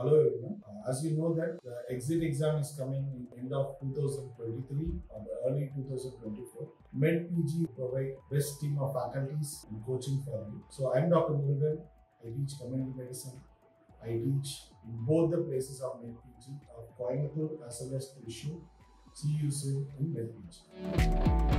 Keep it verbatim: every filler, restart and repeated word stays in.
Hello everyone. Uh, as you know that the exit exam is coming in end of two thousand twenty-three or the early two thousand twenty-four. Medpg provide best team of faculties and coaching for you. So I am Doctor Murugan. I teach community medicine. I teach in both the places of Medpg of Coimbatore as well as Thrissur. See you soon in Medpg.